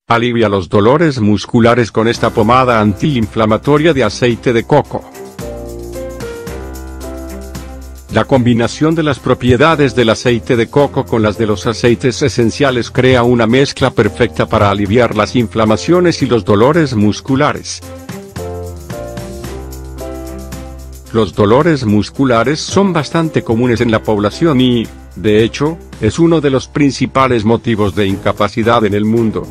Alivia los dolores musculares con esta pomada antiinflamatoria de aceite de coco. La combinación de las propiedades del aceite de coco con las de los aceites esenciales crea una mezcla perfecta para aliviar las inflamaciones y los dolores musculares. Los dolores musculares son bastante comunes en la población y, de hecho, es uno de los principales motivos de incapacidad en el mundo.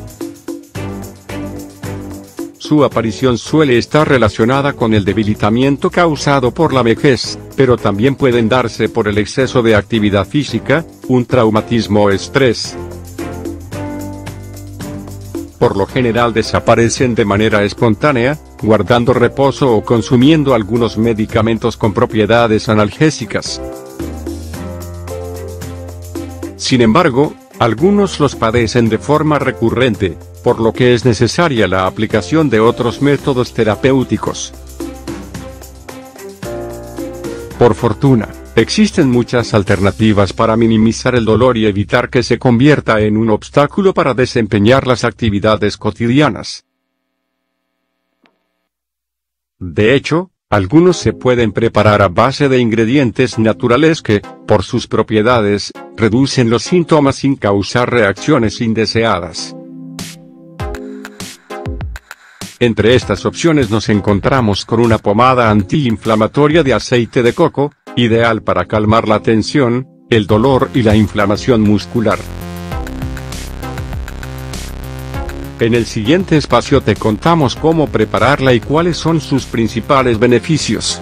Su aparición suele estar relacionada con el debilitamiento causado por la vejez, pero también pueden darse por el exceso de actividad física, un traumatismo o estrés. Por lo general desaparecen de manera espontánea, guardando reposo o consumiendo algunos medicamentos con propiedades analgésicas. Sin embargo, algunos los padecen de forma recurrente, por lo que es necesaria la aplicación de otros métodos terapéuticos. Por fortuna, existen muchas alternativas para minimizar el dolor y evitar que se convierta en un obstáculo para desempeñar las actividades cotidianas. De hecho, algunos se pueden preparar a base de ingredientes naturales que, por sus propiedades, reducen los síntomas sin causar reacciones indeseadas. Entre estas opciones nos encontramos con una pomada antiinflamatoria de aceite de coco, ideal para calmar la tensión, el dolor y la inflamación muscular. En el siguiente espacio te contamos cómo prepararla y cuáles son sus principales beneficios.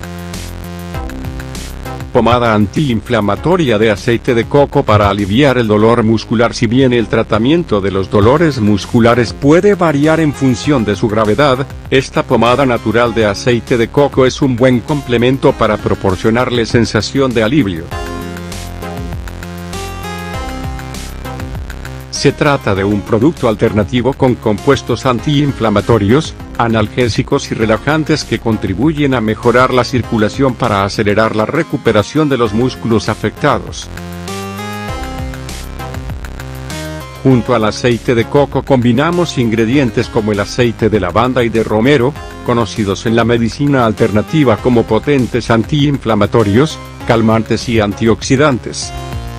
Pomada antiinflamatoria de aceite de coco para aliviar el dolor muscular. Si bien el tratamiento de los dolores musculares puede variar en función de su gravedad, esta pomada natural de aceite de coco es un buen complemento para proporcionarle sensación de alivio. Se trata de un producto alternativo con compuestos antiinflamatorios, analgésicos y relajantes que contribuyen a mejorar la circulación para acelerar la recuperación de los músculos afectados. Junto al aceite de coco combinamos ingredientes como el aceite de lavanda y de romero, conocidos en la medicina alternativa como potentes antiinflamatorios, calmantes y antioxidantes.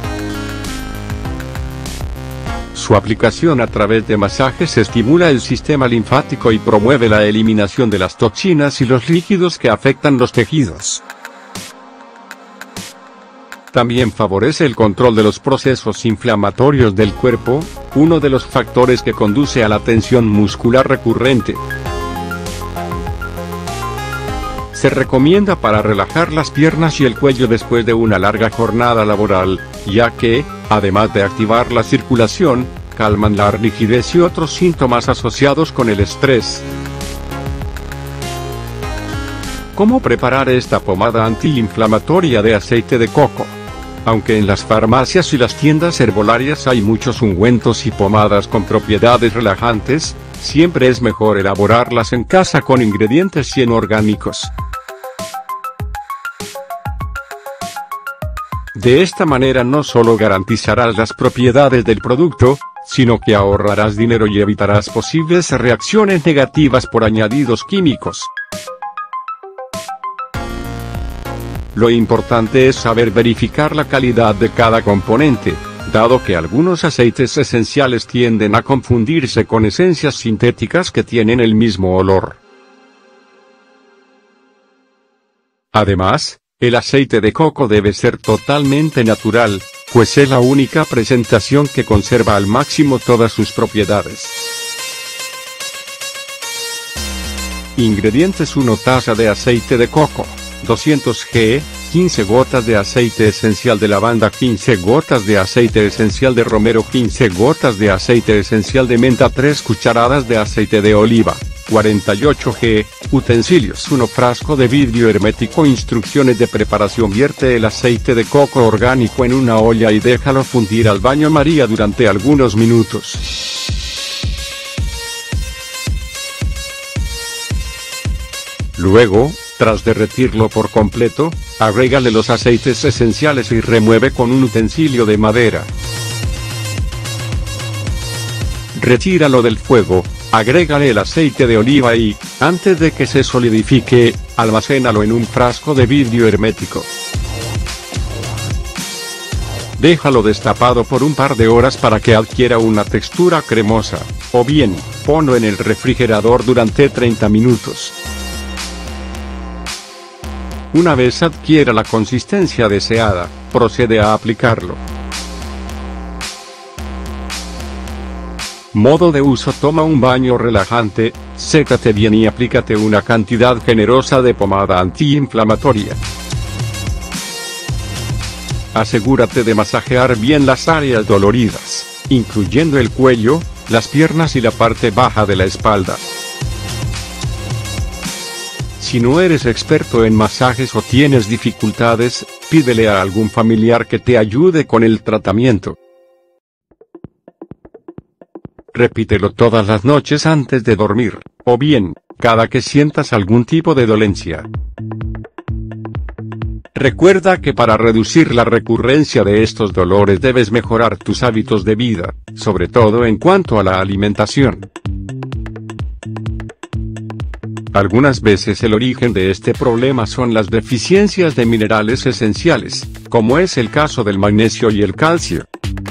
Su aplicación a través de masajes estimula el sistema linfático y promueve la eliminación de las toxinas y los líquidos que afectan los tejidos. También favorece el control de los procesos inflamatorios del cuerpo, uno de los factores que conduce a la tensión muscular recurrente. Se recomienda para relajar las piernas y el cuello después de una larga jornada laboral, ya que, además de activar la circulación, calman la rigidez y otros síntomas asociados con el estrés. ¿Cómo preparar esta pomada antiinflamatoria de aceite de coco? Aunque en las farmacias y las tiendas herbolarias hay muchos ungüentos y pomadas con propiedades relajantes, siempre es mejor elaborarlas en casa con ingredientes 100% orgánicos. De esta manera no solo garantizarás las propiedades del producto, sino que ahorrarás dinero y evitarás posibles reacciones negativas por añadidos químicos. Lo importante es saber verificar la calidad de cada componente, dado que algunos aceites esenciales tienden a confundirse con esencias sintéticas que tienen el mismo olor. Además, el aceite de coco debe ser totalmente natural, pues es la única presentación que conserva al máximo todas sus propiedades. Ingredientes: 1 taza de aceite de coco, 200 g, 15 gotas de aceite esencial de lavanda, 15 gotas de aceite esencial de romero, 15 gotas de aceite esencial de menta, 3 cucharadas de aceite de oliva, 48 g. Utensilios: 1 frasco de vidrio hermético. Instrucciones de preparación: vierte el aceite de coco orgánico en una olla y déjalo fundir al baño María durante algunos minutos. Luego, tras derretirlo por completo, agrégale los aceites esenciales y remueve con un utensilio de madera. Retíralo del fuego, agrégale el aceite de oliva y, antes de que se solidifique, almacénalo en un frasco de vidrio hermético. Déjalo destapado por un par de horas para que adquiera una textura cremosa, o bien, ponlo en el refrigerador durante 30 minutos. Una vez adquiera la consistencia deseada, procede a aplicarlo. Modo de uso: toma un baño relajante, sécate bien y aplícate una cantidad generosa de pomada antiinflamatoria. Asegúrate de masajear bien las áreas doloridas, incluyendo el cuello, las piernas y la parte baja de la espalda. Si no eres experto en masajes o tienes dificultades, pídele a algún familiar que te ayude con el tratamiento. Repítelo todas las noches antes de dormir, o bien, cada que sientas algún tipo de dolencia. Recuerda que para reducir la recurrencia de estos dolores debes mejorar tus hábitos de vida, sobre todo en cuanto a la alimentación. Algunas veces el origen de este problema son las deficiencias de minerales esenciales, como es el caso del magnesio y el calcio.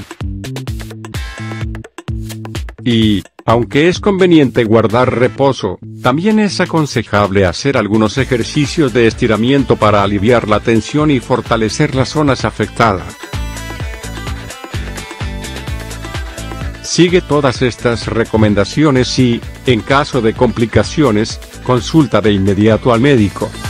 Y, aunque es conveniente guardar reposo, también es aconsejable hacer algunos ejercicios de estiramiento para aliviar la tensión y fortalecer las zonas afectadas. Sigue todas estas recomendaciones y, en caso de complicaciones, consulta de inmediato al médico.